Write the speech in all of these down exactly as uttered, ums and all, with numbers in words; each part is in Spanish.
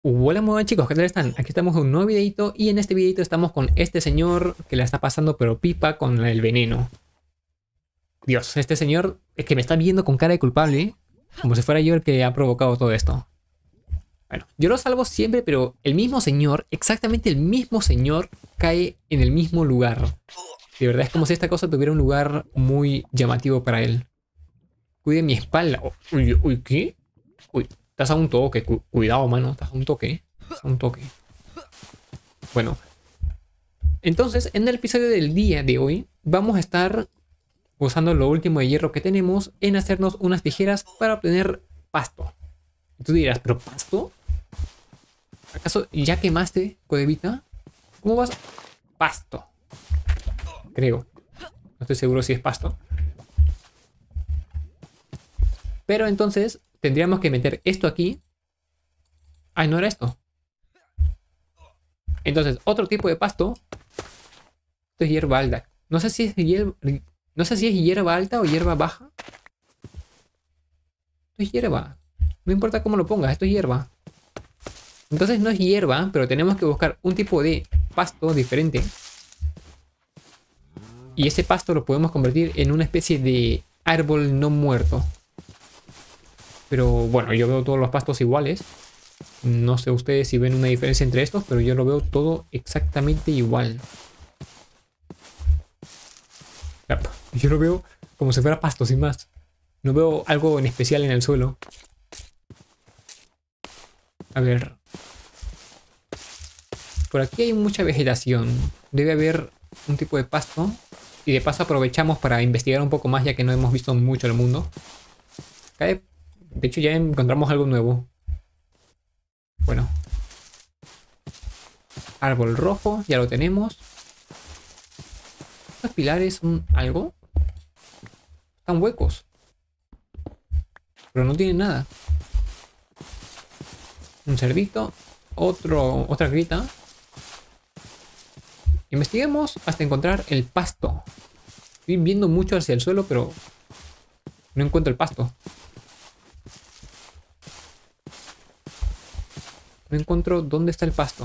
Hola, muy bien, chicos, ¿qué tal están? Aquí estamos en un nuevo videito y en este videito estamos con este señor que la está pasando pero pipa con el veneno. Dios, este señor es que me está viendo con cara de culpable, como si fuera yo el que ha provocado todo esto. Bueno, yo lo salvo siempre, pero el mismo señor, exactamente el mismo señor, cae en el mismo lugar. De verdad es como si esta cosa tuviera un lugar muy llamativo para él. Cuide mi espalda. Oh, uy, uy, ¿qué? Uy, estás a un toque, cu- cuidado, mano, estás a un toque. Estás a un toque. Bueno, entonces, en el episodio del día de hoy, vamos a estar usando lo último de hierro que tenemos en hacernos unas tijeras para obtener pasto. Y tú dirás, ¿pero pasto? ¿Acaso ya quemaste, Codevita? ¿Cómo vas? Pasto, creo. No estoy seguro si es pasto. Pero entonces, tendríamos que meter esto aquí. Ay, no era esto. Entonces, otro tipo de pasto. Esto es hierba alta. No sé si es hierba, no sé si es hierba alta o hierba baja. Esto es hierba. No importa cómo lo pongas, esto es hierba. Entonces no es hierba, pero tenemos que buscar un tipo de pasto diferente. Y ese pasto lo podemos convertir en una especie de árbol no muerto. Pero bueno, yo veo todos los pastos iguales. No sé ustedes si ven una diferencia entre estos, pero yo lo veo todo exactamente igual. Yo lo veo como si fuera pasto, sin más. No veo algo en especial en el suelo. A ver. Por aquí hay mucha vegetación. Debe haber un tipo de pasto. Y de paso aprovechamos para investigar un poco más, ya que no hemos visto mucho el mundo. Acá de, de hecho ya encontramos algo nuevo. Bueno. Árbol rojo, ya lo tenemos. Estos pilares son algo. Están huecos. Pero no tienen nada. Un cerdito. Otro, otra grita. Investiguemos hasta encontrar el pasto. Estoy viendo mucho hacia el suelo, pero no encuentro el pasto. No encuentro dónde está el pasto.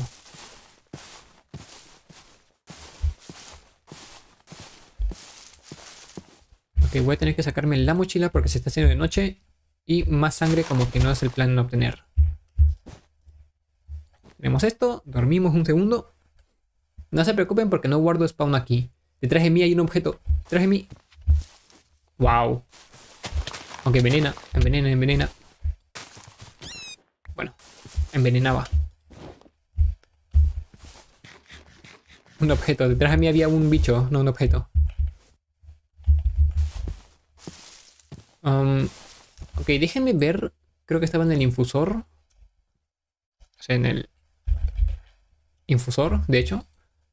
Ok, voy a tener que sacarme la mochila porque se está haciendo de noche. Y más sangre como que no es el plan obtener. Tenemos esto, dormimos un segundo. No se preocupen porque no guardo spawn aquí. Detrás de mí hay un objeto. Detrás de mí. Wow. Aunque envenena, envenena, envenena. Bueno, envenenaba. Un objeto. Detrás de mí había un bicho, no un objeto. Um, ok, déjenme ver. Creo que estaba en el infusor. O sea, en el infusor, de hecho.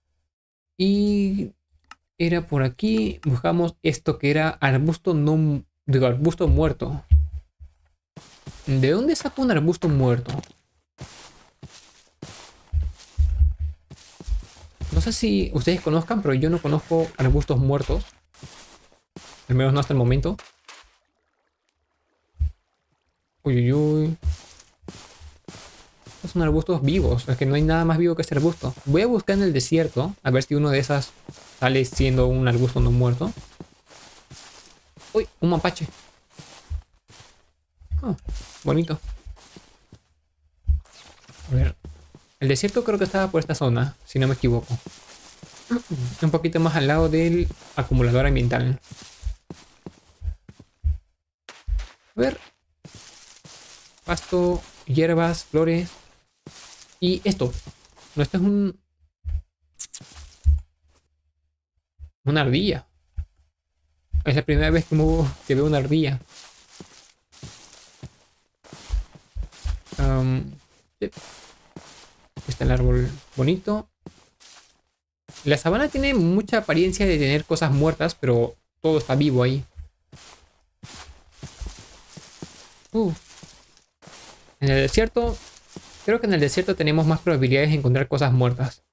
Y era por aquí. Buscamos esto que era arbusto no. Digo, arbusto muerto. ¿De dónde saco un arbusto muerto? No sé si ustedes conozcan, pero yo no conozco arbustos muertos. Al menos no hasta el momento. Uy, uy, uy. Estos son arbustos vivos. Es que no hay nada más vivo que este arbusto. Voy a buscar en el desierto. A ver si uno de esas sale siendo un arbusto no muerto. Uy, un mapache. Ah, bonito. A ver. El desierto creo que estaba por esta zona, si no me equivoco. Un poquito más al lado del acumulador ambiental. A ver. Pasto, hierbas, flores. Y esto. No, esto es un... Una ardilla. Es la primera vez que, me- que veo una ardilla. Um, está el árbol bonito. La sabana tiene mucha apariencia de tener cosas muertas, pero todo está vivo ahí. Uh, en el desierto, creo que en el desierto tenemos más probabilidades de encontrar cosas muertas.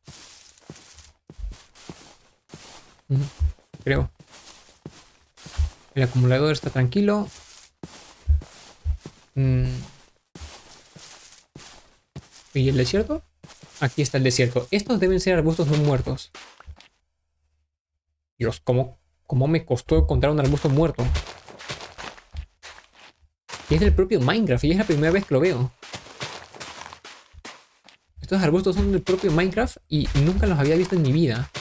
Uh, creo. El acumulador está tranquilo. Mm, ¿Y el desierto? Aquí está el desierto. Estos deben ser arbustos no muertos. Dios, ¿cómo, cómo me costó encontrar un arbusto muerto? Y es del propio Minecraft y es la primera vez que lo veo. Estos arbustos son del propio Minecraft y nunca los había visto en mi vida.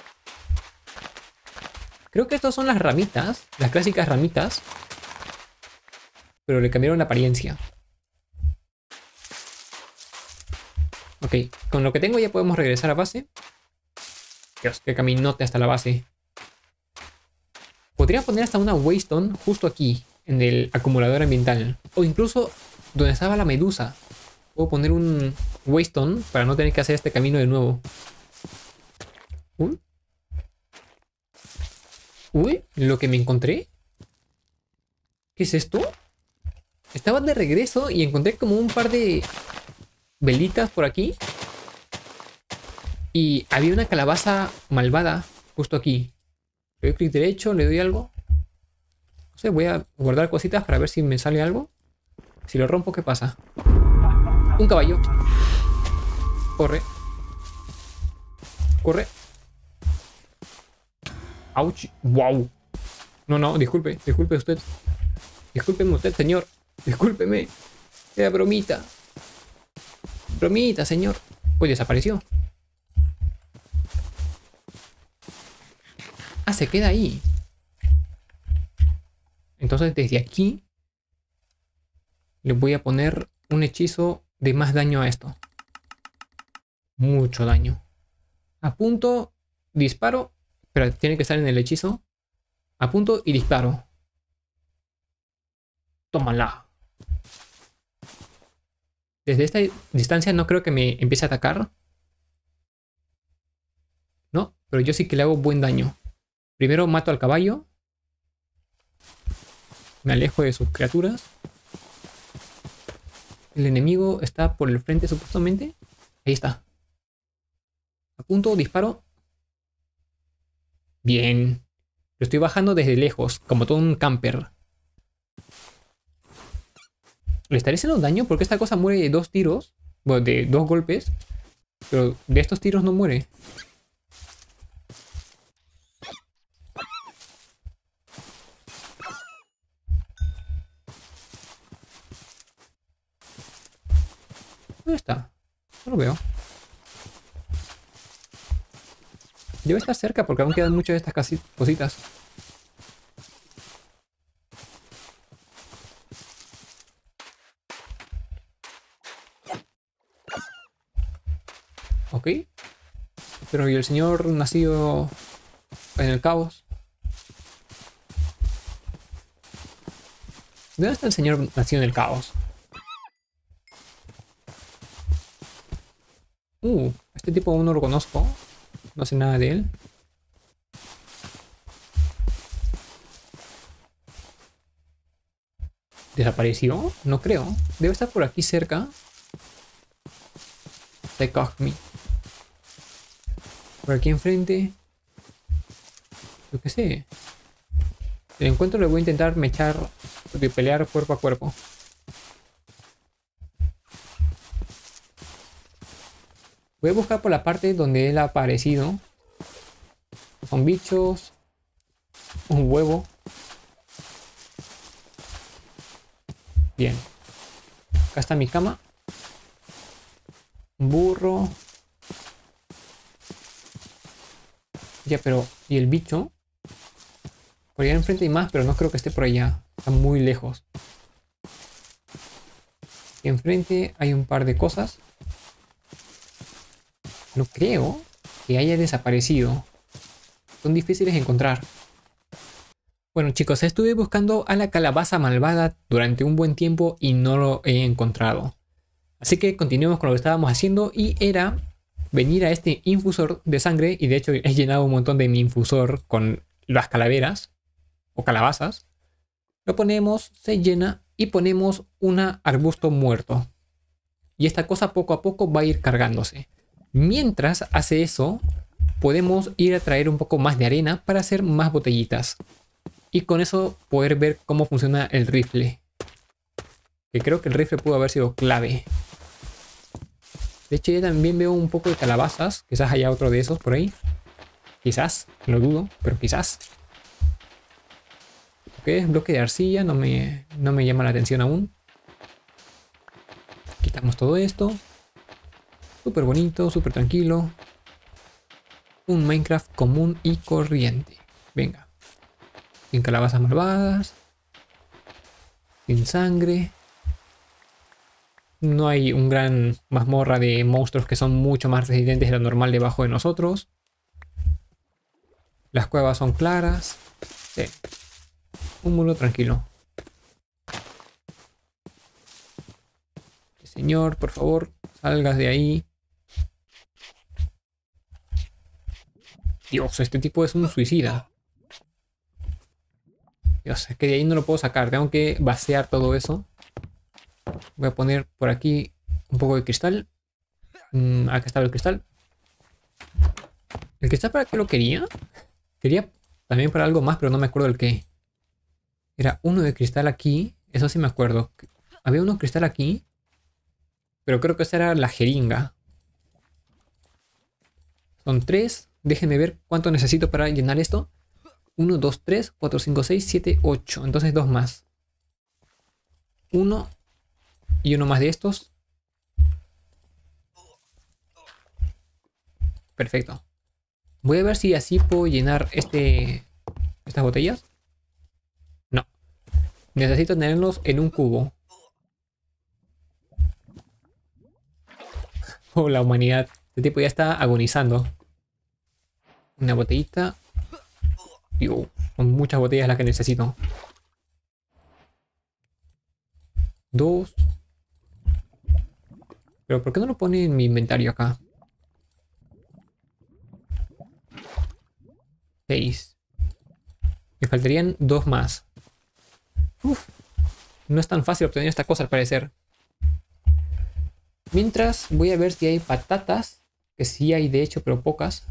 Creo que estos son las ramitas, las clásicas ramitas. Pero le cambiaron la apariencia. Ok, con lo que tengo ya podemos regresar a base. Dios, qué caminote hasta la base. Podría poner hasta una waystone justo aquí, en el acumulador ambiental. O incluso donde estaba la medusa. Puedo poner un waystone para no tener que hacer este camino de nuevo. Uy. Uy, lo que me encontré. ¿Qué es esto? Estaba de regreso y encontré como un par de velitas por aquí. Y había una calabaza malvada justo aquí. Le doy clic derecho, le doy algo. No sé, voy a guardar cositas para ver si me sale algo. Si lo rompo, ¿qué pasa? Un caballo. Corre. Corre. Ouch. Wow. No, no, disculpe, disculpe usted. Discúlpeme usted, señor. Discúlpeme. Era bromita. Bromita, señor. Pues desapareció. Ah, se queda ahí. Entonces desde aquí le voy a poner un hechizo de más daño a esto. Mucho daño. Apunto, disparo. Pero tiene que estar en el hechizo. Apunto y disparo. Tómala. Desde esta distancia no creo que me empiece a atacar. No, pero yo sí que le hago buen daño. Primero mato al caballo. Me alejo de sus criaturas. El enemigo está por el frente supuestamente. Ahí está. Apunto, disparo. Bien. Lo estoy bajando desde lejos, como todo un camper. ¿Le estaré haciendo daño? Porque esta cosa muere de dos tiros. Bueno, de dos golpes. Pero de estos tiros no muere. ¿Dónde está? No lo veo. Debe estar cerca porque aún quedan muchas de estas cositas. Ok. Pero ¿y el señor nacido en el caos? ¿Dónde está el señor nacido en el caos? Uh, este tipo aún no lo conozco. No sé nada de él. ¿Desapareció? No creo. Debe estar por aquí cerca. Take off me. Por aquí enfrente. Yo qué sé. Si lo encuentro le voy a intentar mechar de pelear cuerpo a cuerpo. Voy a buscar por la parte donde él ha aparecido. Son bichos. Un huevo. Bien. Acá está mi cama. Un burro. Ya, pero... ¿y el bicho? Por allá enfrente hay más, pero no creo que esté por allá. Está muy lejos. Y enfrente hay un par de cosas. No creo que haya desaparecido. Son difíciles de encontrar. Bueno chicos, estuve buscando a la calabaza malvada durante un buen tiempo y no lo he encontrado. Así que continuemos con lo que estábamos haciendo y era venir a este infusor de sangre. Y de hecho he llenado un montón de mi infusor con las calaveras o calabazas. Lo ponemos, se llena y ponemos un arbusto muerto. Y esta cosa poco a poco va a ir cargándose. Mientras hace eso, podemos ir a traer un poco más de arena para hacer más botellitas. Y con eso poder ver cómo funciona el rifle. Que creo que el rifle pudo haber sido clave. De hecho, ya también veo un poco de calabazas. Quizás haya otro de esos por ahí. Quizás, lo dudo, pero quizás. Ok, es bloque de arcilla, no me, no me llama la atención aún. Quitamos todo esto. Súper bonito, súper tranquilo. Un Minecraft común y corriente. Venga. Sin calabazas malvadas. Sin sangre. No hay un gran mazmorra de monstruos que son mucho más resistentes de lo normal debajo de nosotros. Las cuevas son claras. Sí. Un mundo tranquilo. Señor, por favor, salgas de ahí. Dios, este tipo es un suicida. Dios, es que de ahí no lo puedo sacar. Tengo que vaciar todo eso. Voy a poner por aquí un poco de cristal. Mm, acá está el cristal. ¿El cristal para qué lo quería? Quería también para algo más, pero no me acuerdo el qué. Era uno de cristal aquí. Eso sí me acuerdo. Había uno de cristal aquí. Pero creo que esa era la jeringa. Son tres. Déjenme ver cuánto necesito para llenar esto. uno, dos, tres, cuatro, cinco, seis, siete, ocho. Entonces dos más. Uno y uno más de estos. Perfecto. Voy a ver si así puedo llenar este, estas botellas. No. Necesito tenerlos en un cubo. Oh, la humanidad. Este tipo ya está agonizando. Una botellita. Digo, son muchas botellas las que necesito. Dos. Pero ¿por qué no lo pone en mi inventario acá? Seis. Me faltarían dos más. Uf. No es tan fácil obtener esta cosa al parecer. Mientras voy a ver si hay patatas. Que sí hay de hecho, pero pocas.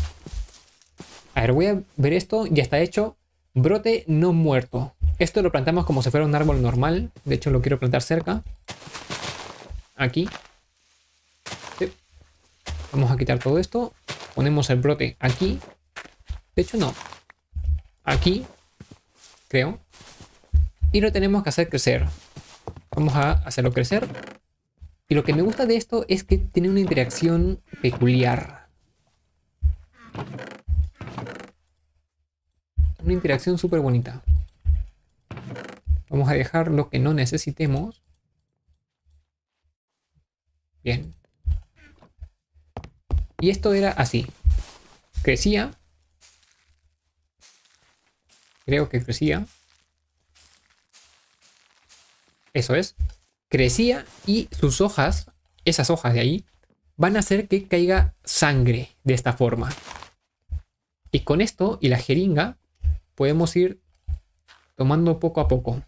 A ver, voy a ver esto. Ya está hecho. Brote no muerto. Esto lo plantamos como si fuera un árbol normal. De hecho lo quiero plantar cerca. Aquí. Sí. Vamos a quitar todo esto. Ponemos el brote aquí. De hecho no. Aquí. Creo. Y lo tenemos que hacer crecer. Vamos a hacerlo crecer. Y lo que me gusta de esto es que tiene una interacción peculiar. Una interacción súper bonita. Vamos a dejar lo que no necesitemos. Bien. Y esto era así. Crecía. Creo que crecía. Eso es. Crecía y sus hojas, esas hojas de ahí, van a hacer que caiga sangre de esta forma. Y con esto y la jeringa podemos ir tomando poco a poco.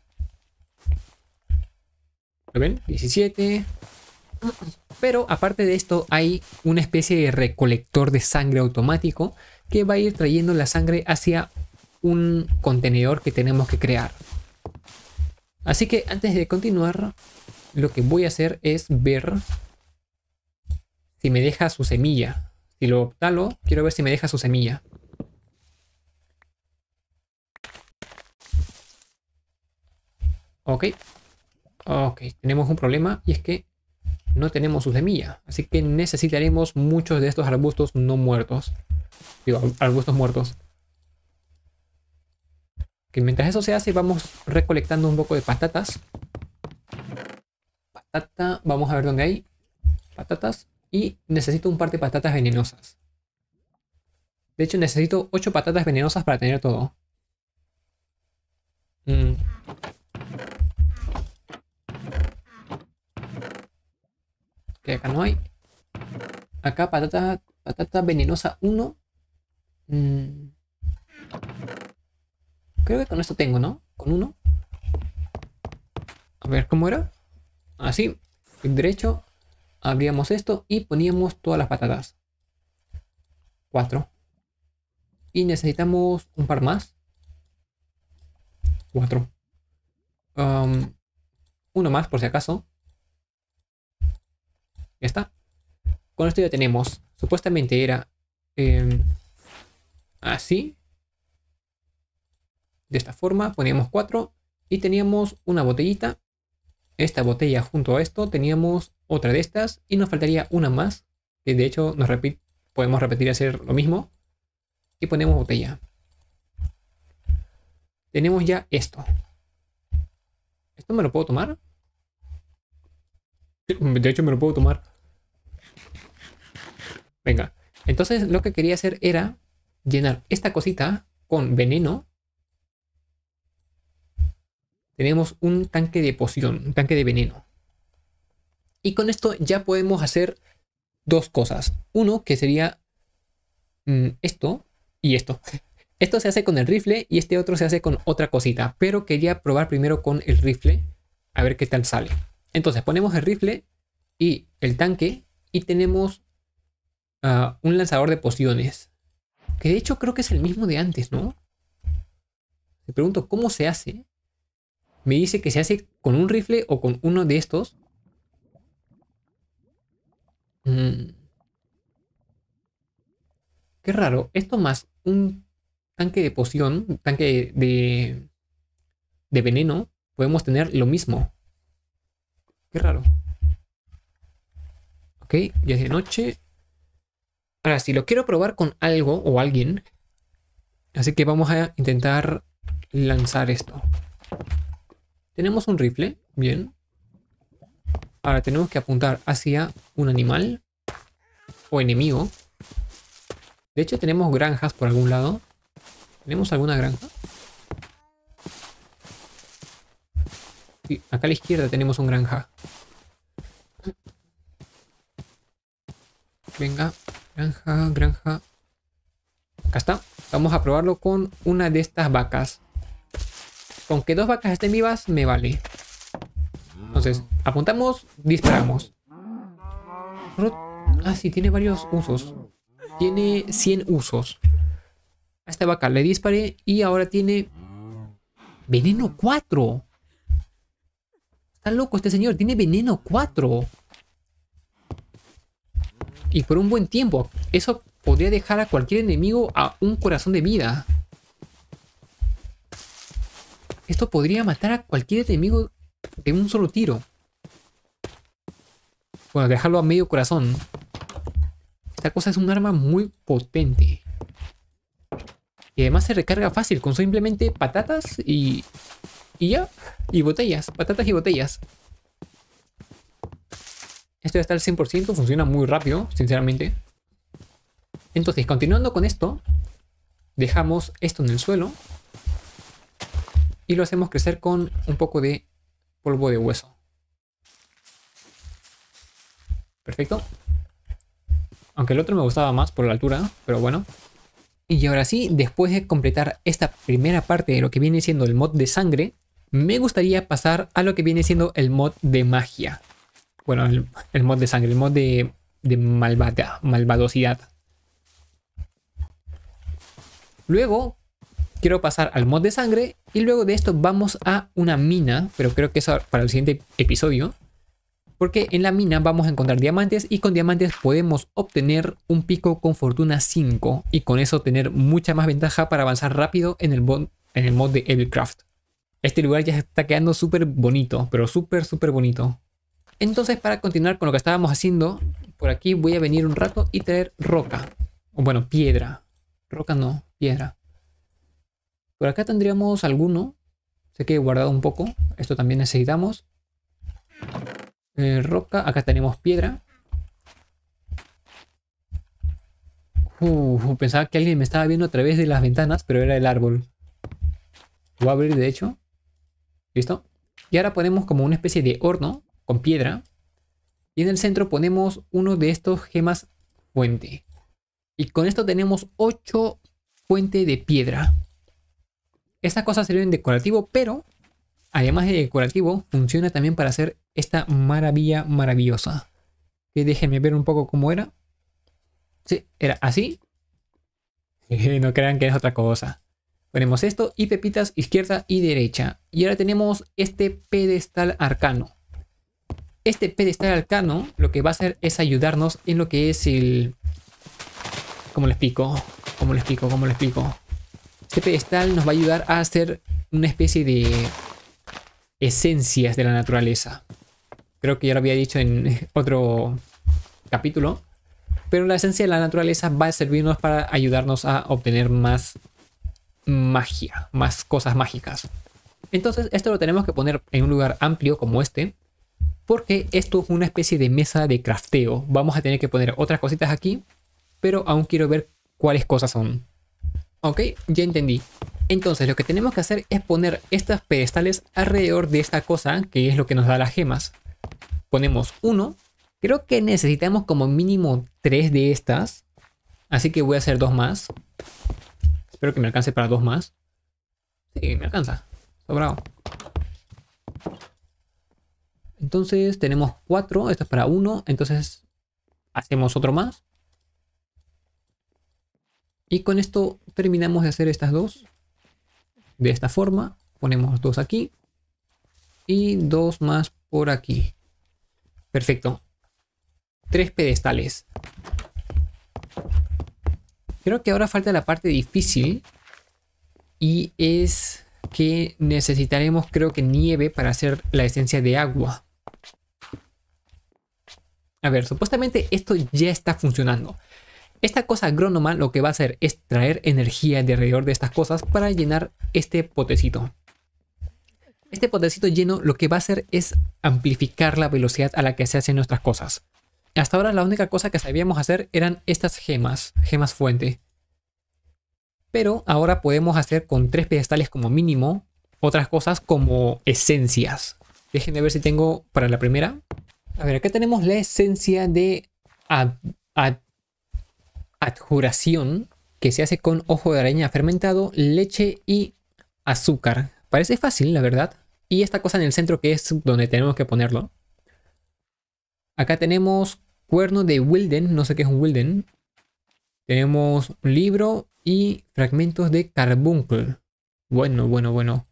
¿Lo ven? diecisiete. Pero aparte de esto hay una especie de recolector de sangre automático que va a ir trayendo la sangre hacia un contenedor que tenemos que crear. Así que antes de continuar, lo que voy a hacer es ver si me deja su semilla. Si lo talo, quiero ver si me deja su semilla. Ok. Ok, tenemos un problema y es que no tenemos su semilla. Así que necesitaremos muchos de estos arbustos no muertos. Digo, arbustos muertos. Que mientras eso se hace, vamos recolectando un poco de patatas. Patata, vamos a ver dónde hay patatas. Y necesito un par de patatas venenosas. De hecho, necesito ocho patatas venenosas para tener todo. Mm. Que acá no hay. Acá patata, patata venenosa uno. Mm. Creo que con esto tengo, ¿no? Con uno. A ver, ¿cómo era? Así, clic derecho, abríamos esto y poníamos todas las patatas. Cuatro. Y necesitamos un par más. Cuatro. Um, uno más por si acaso. Ya está. con esto ya tenemos. Supuestamente era eh, así. De esta forma, poníamos cuatro y teníamos una botellita. Esta botella junto a esto, teníamos otra de estas y nos faltaría una más. Que de hecho nos repite, podemos repetir y hacer lo mismo. Y ponemos botella. Tenemos ya esto. ¿Esto me lo puedo tomar? De hecho me lo puedo tomar. Venga. Entonces lo que quería hacer era llenar esta cosita con veneno. Tenemos un tanque de poción, un tanque de veneno. Y con esto ya podemos hacer dos cosas. Uno que sería mmm, esto y esto. Esto se hace con el rifle y este otro se hace con otra cosita. Pero quería probar primero con el rifle. A ver qué tal sale. Entonces ponemos el rifle y el tanque. Y tenemos uh, un lanzador de pociones. Que de hecho creo que es el mismo de antes, ¿no? Me pregunto cómo se hace. Me dice que se hace con un rifle o con uno de estos. Mm. Qué raro. Esto más un tanque de poción, un tanque de, de veneno, podemos tener lo mismo. Qué raro. Ok, ya es de noche. Ahora, si lo quiero probar con algo o alguien, así que vamos a intentar lanzar esto. Tenemos un rifle, bien. Ahora tenemos que apuntar hacia un animal o enemigo. De hecho tenemos granjas por algún lado. ¿Tenemos alguna granja? Sí, acá a la izquierda tenemos un granja. Venga, granja, granja. Acá está. Vamos a probarlo con una de estas vacas. Con que dos vacas estén vivas me vale. Entonces, apuntamos, disparamos. Ah, sí, tiene varios usos. Tiene cien usos. A esta vaca le disparé y ahora tiene veneno cuatro. Está loco este señor, tiene veneno cuatro. Y por un buen tiempo. Eso podría dejar a cualquier enemigo a un corazón de vida. Esto podría matar a cualquier enemigo de un solo tiro. Bueno, dejarlo a medio corazón. Esta cosa es un arma muy potente. Y además se recarga fácil con simplemente patatas y... Y ya. Y botellas. Patatas y botellas. Esto ya está al cien por ciento. Funciona muy rápido, sinceramente. Entonces, continuando con esto, dejamos esto en el suelo. Y lo hacemos crecer con un poco de polvo de hueso. Perfecto. Aunque el otro me gustaba más por la altura, pero bueno. Y ahora sí, después de completar esta primera parte de lo que viene siendo el mod de sangre, me gustaría pasar a lo que viene siendo el mod de magia. Bueno, el, el mod de sangre, el mod de, de malvada, malvadosidad. Luego quiero pasar al mod de sangre y luego de esto vamos a una mina, pero creo que eso para el siguiente episodio. Porque en la mina vamos a encontrar diamantes y con diamantes podemos obtener un pico con fortuna cinco y con eso tener mucha más ventaja para avanzar rápido en el mod, en el mod de Evilcraft. Este lugar ya está quedando súper bonito, pero súper súper bonito. Entonces para continuar con lo que estábamos haciendo, por aquí voy a venir un rato y traer roca. O bueno, piedra. Roca no, piedra. Por acá tendríamos alguno. Sé que he guardado un poco. Esto también necesitamos. Eh, roca. Acá tenemos piedra. Uh, pensaba que alguien me estaba viendo a través de las ventanas, pero era el árbol. Lo voy a abrir de hecho. ¿Listo? Y ahora ponemos como una especie de horno con piedra. Y en el centro ponemos uno de estos gemas fuente. Y con esto tenemos ocho fuentes de piedra. Estas cosas sirven de decorativo, pero además de decorativo, funciona también para hacer esta maravilla maravillosa. Que déjenme ver un poco cómo era. Sí, era así. No crean que es otra cosa. Ponemos esto y pepitas izquierda y derecha. Y ahora tenemos este pedestal arcano. este pedestal arcano lo que va a hacer es ayudarnos en lo que es el... ¿Cómo le explico? ¿Cómo le explico? ¿Cómo le explico? Este pedestal nos va a ayudar a hacer una especie de esencias de la naturaleza. Creo que ya lo había dicho en otro capítulo. Pero la esencia de la naturaleza va a servirnos para ayudarnos a obtener más magia, más cosas mágicas. Entonces esto lo tenemos que poner en un lugar amplio como este, porque esto es una especie de mesa de crafteo. Vamos a tener que poner otras cositas aquí, pero aún quiero ver cuáles cosas son. Ok, ya entendí. Entonces lo que tenemos que hacer es poner estos pedestales alrededor de esta cosa, que es lo que nos da las gemas. Ponemos uno. Creo que necesitamos como mínimo tres de estas. Así que voy a hacer dos más. Espero que me alcance para dos más. Sí, me alcanza. Sobrado. Entonces tenemos cuatro. Esto es para uno. Entonces hacemos otro más. Y con esto terminamos de hacer estas dos. De esta forma. Ponemos dos aquí. Y dos más por aquí. Perfecto. Tres pedestales. Creo que ahora falta la parte difícil. Y es que necesitaremos, creo que nieve para hacer la esencia de agua. A ver, supuestamente esto ya está funcionando. Esta cosa agrónoma lo que va a hacer es traer energía de alrededor de estas cosas para llenar este potecito. Este potecito lleno lo que va a hacer es amplificar la velocidad a la que se hacen nuestras cosas. Hasta ahora la única cosa que sabíamos hacer eran estas gemas, gemas fuente. Pero ahora podemos hacer con tres pedestales como mínimo otras cosas como esencias. Déjenme ver si tengo para la primera. A ver, acá tenemos la esencia de ad, ad, adjuración, que se hace con ojo de araña fermentado, leche y azúcar. Parece fácil, la verdad. Y esta cosa en el centro que es donde tenemos que ponerlo. Acá tenemos cuerno de Wilden, no sé qué es un Wilden. Tenemos un libro y fragmentos de carbuncle. Bueno, bueno, bueno.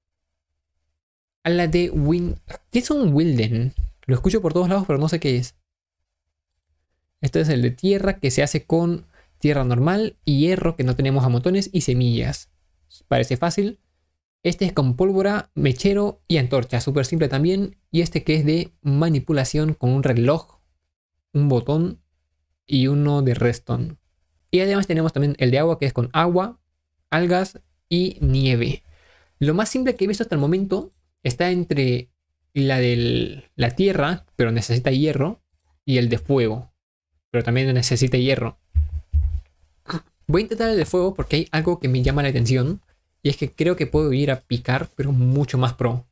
A la de Win... ¿Qué es un Wilden? Lo escucho por todos lados, pero no sé qué es. Este es el de tierra, que se hace con tierra normal y hierro, que no tenemos a montones, y semillas. Parece fácil. Este es con pólvora, mechero y antorcha. Súper simple también. Y este que es de manipulación con un reloj, un botón y uno de redstone. Y además tenemos también el de agua, que es con agua, algas y nieve. Lo más simple que he visto hasta el momento está entre la de la tierra, pero necesita hierro, y el de fuego, pero también necesita hierro. Voy a intentar el de fuego porque hay algo que me llama la atención. Y es que creo que puedo ir a picar, pero mucho más pro.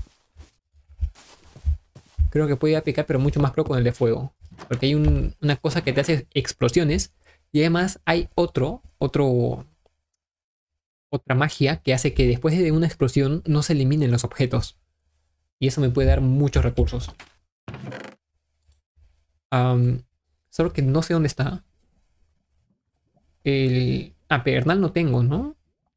Creo que puedo ir a picar, pero mucho más pro con el de fuego. Porque hay un, una cosa que te hace explosiones. Y además hay otro, otro, otra magia que hace que después de una explosión no se eliminen los objetos. Y eso me puede dar muchos recursos. Um, solo que no sé dónde está. El... Ah, pedernal no tengo, ¿no?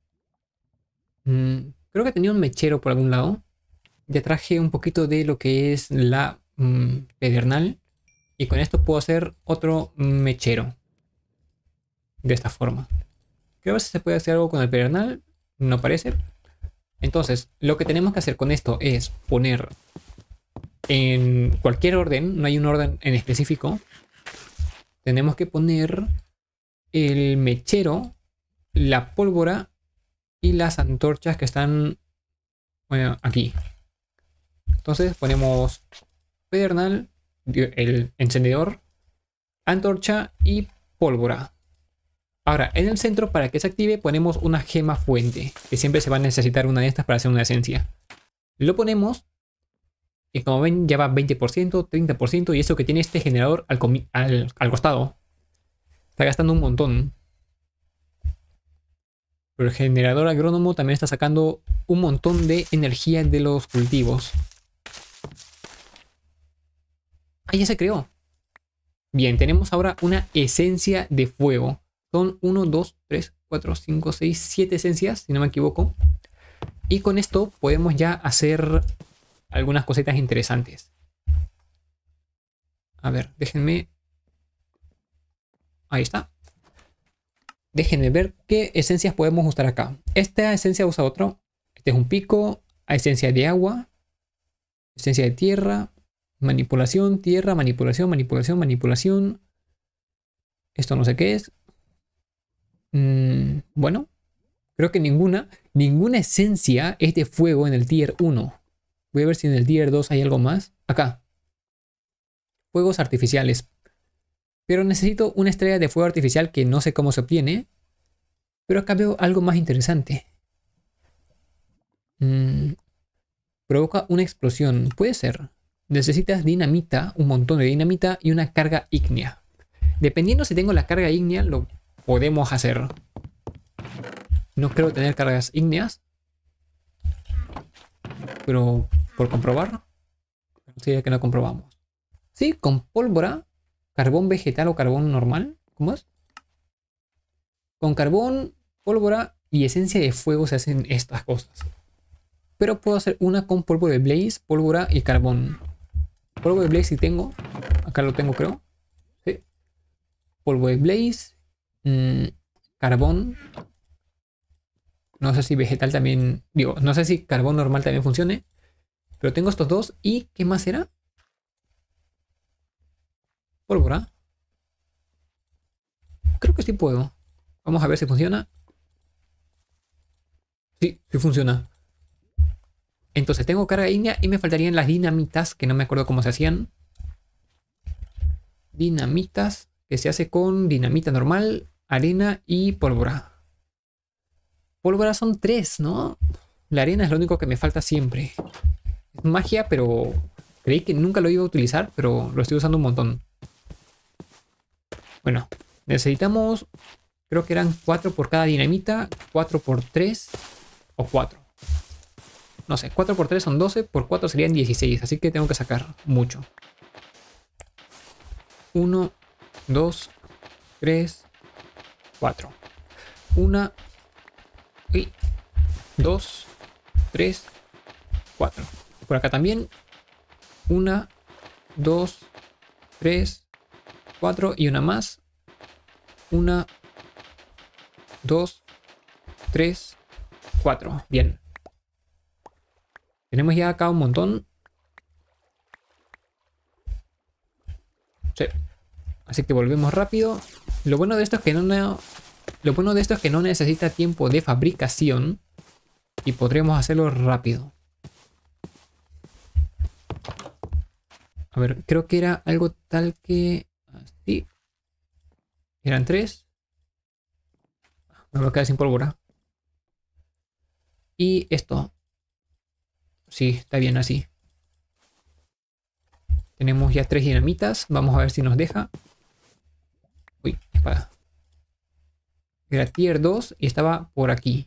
Mm, creo que tenía un mechero por algún lado. Ya traje un poquito de lo que es la mm, pedernal. Y con esto puedo hacer otro mechero. De esta forma. Creo que si se puede hacer algo con el pedernal. No parece. Entonces, lo que tenemos que hacer con esto es poner en cualquier orden. No hay un orden en específico. Tenemos que poner el mechero, la pólvora y las antorchas que están, bueno, aquí. Entonces ponemos pedernal, el encendedor, antorcha y pólvora. Ahora, en el centro, para que se active, ponemos una gema fuente, que siempre se va a necesitar una de estas para hacer una esencia. Lo ponemos y como ven ya va veinte por ciento, treinta por ciento, y eso que tiene este generador al, al, al costado. Está gastando un montón. Pero el generador agrónomo también está sacando un montón de energía de los cultivos. Ah, ya se creó. Bien, tenemos ahora una esencia de fuego. Son uno, dos, tres, cuatro, cinco, seis, siete esencias, si no me equivoco. Y con esto podemos ya hacer algunas cositas interesantes. A ver, déjenme... Ahí está. Déjenme ver qué esencias podemos usar acá. Esta esencia usa otro. Este es un pico. Esencia de agua. Esencia de tierra. Manipulación, tierra, manipulación, manipulación, manipulación. Esto no sé qué es. Mm, bueno. Creo que ninguna. Ninguna esencia es de fuego en el tier uno. Voy a ver si en el tier dos hay algo más. Acá. Fuegos artificiales. Pero necesito una estrella de fuego artificial que no sé cómo se obtiene. Pero acá veo algo más interesante. Mm, provoca una explosión. Puede ser. Necesitas dinamita, un montón de dinamita y una carga ígnea. Dependiendo si tengo la carga ígnea, lo podemos hacer. No creo tener cargas ígneas. Pero por comprobar. Sería que no comprobamos. Sí, con pólvora. Carbón vegetal o carbón normal. ¿Cómo es? Con carbón, pólvora y esencia de fuego se hacen estas cosas. Pero puedo hacer una con polvo de blaze, pólvora y carbón. Polvo de blaze si tengo. Acá lo tengo, creo. Sí. Polvo de blaze. Mmm, carbón. No sé si vegetal también... Digo, no sé si carbón normal también funcione. Pero tengo estos dos. ¿Y qué más será? Pólvora. Creo que sí puedo. Vamos a ver si funciona. Sí, sí funciona. Entonces tengo carga ígnea y me faltarían las dinamitas, que no me acuerdo cómo se hacían. Dinamitas, que se hace con dinamita normal, arena y pólvora. Pólvora son tres, ¿no? La arena es lo único que me falta siempre. Es magia, pero creí que nunca lo iba a utilizar, pero lo estoy usando un montón. Bueno, necesitamos, creo que eran cuatro por cada dinamita, cuatro por tres o cuatro. No sé, cuatro por tres son doce, por cuatro serían dieciséis, así que tengo que sacar mucho. uno, dos, tres, cuatro. uno, dos, tres, cuatro. Por acá también. uno, dos, tres, cuatro y una más. uno, dos, tres, cuatro. Bien. Tenemos ya acá un montón. Sí. Así que volvemos rápido. Lo bueno de esto es que no, no, lo bueno de esto es que no necesita tiempo de fabricación. Y podremos hacerlo rápido. A ver, creo que era algo tal que... Así. Eran tres. Me voy a quedar sin pólvora. Y esto. Sí, está bien así. Tenemos ya tres dinamitas. Vamos a ver si nos deja. Uy, espada. Era tier dos y estaba por aquí.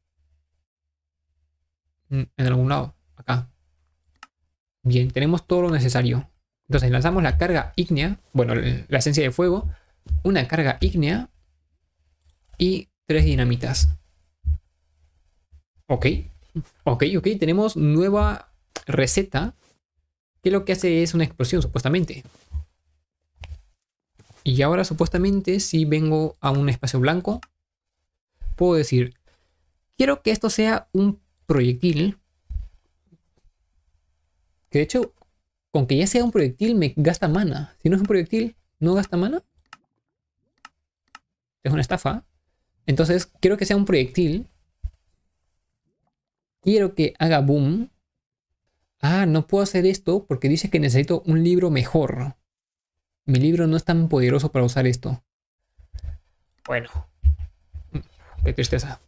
En algún lado. Acá. Bien, tenemos todo lo necesario. Entonces lanzamos la carga ígnea. Bueno, la esencia de fuego. Una carga ígnea. Y tres dinamitas. Ok. Ok, ok. Tenemos nueva receta. Que lo que hace es una explosión, supuestamente. Y ahora, supuestamente, si vengo a un espacio blanco, puedo decir: quiero que esto sea un proyectil. Que de hecho, con que ya sea un proyectil me gasta mana. Si no es un proyectil, no gasta mana. Es una estafa. Entonces, quiero que sea un proyectil. Quiero que haga boom. Ah, no puedo hacer esto porque dice que necesito un libro mejor. Mi libro no es tan poderoso para usar esto. Bueno. Qué tristeza.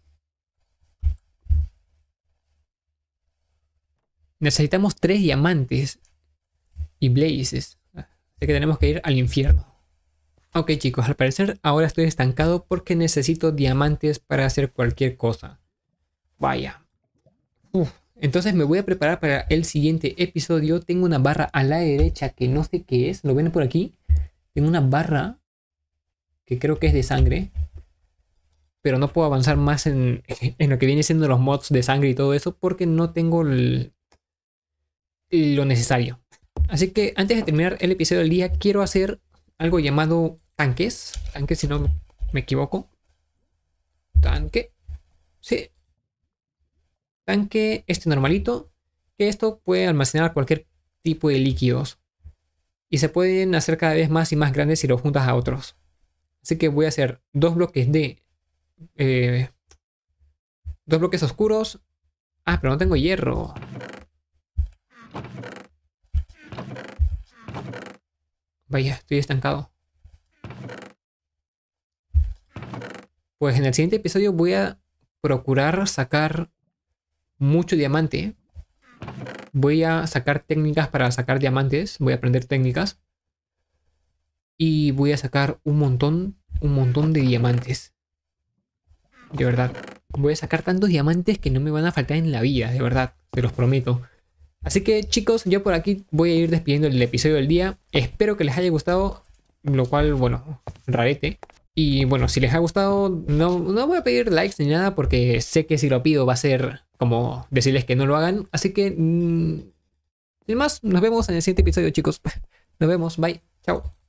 Necesitamos tres diamantes y blazes. Así que tenemos que ir al infierno. Ok, chicos, al parecer ahora estoy estancado porque necesito diamantes para hacer cualquier cosa. Vaya. Uf. Entonces me voy a preparar para el siguiente episodio. Tengo una barra a la derecha que no sé qué es. ¿Lo ven por aquí? Tengo una barra que creo que es de sangre. Pero no puedo avanzar más en, en lo que viene siendo los mods de sangre y todo eso porque no tengo el, lo necesario. Así que antes de terminar el episodio del día, quiero hacer algo llamado tanques. Tanques, si no me equivoco. Tanque. Sí. Tanque este normalito. Que esto puede almacenar cualquier tipo de líquidos. Y se pueden hacer cada vez más y más grandes si los juntas a otros. Así que voy a hacer dos bloques de... Eh, dos bloques oscuros. Ah, pero no tengo hierro. Vaya, estoy estancado. Pues en el siguiente episodio voy a procurar sacar mucho diamante. Voy a sacar técnicas para sacar diamantes. Voy a aprender técnicas. Y voy a sacar un montón, un montón de diamantes. De verdad. Voy a sacar tantos diamantes que no me van a faltar en la vida, de verdad. Te los prometo. Así que chicos, yo por aquí voy a ir despidiendo el episodio del día. Espero que les haya gustado, lo cual, bueno, rarete. Y bueno, si les ha gustado, no, no voy a pedir likes ni nada porque sé que si lo pido va a ser como decirles que no lo hagan. Así que, mmm, sin más, nos vemos en el siguiente episodio, chicos. Nos vemos, bye, chao.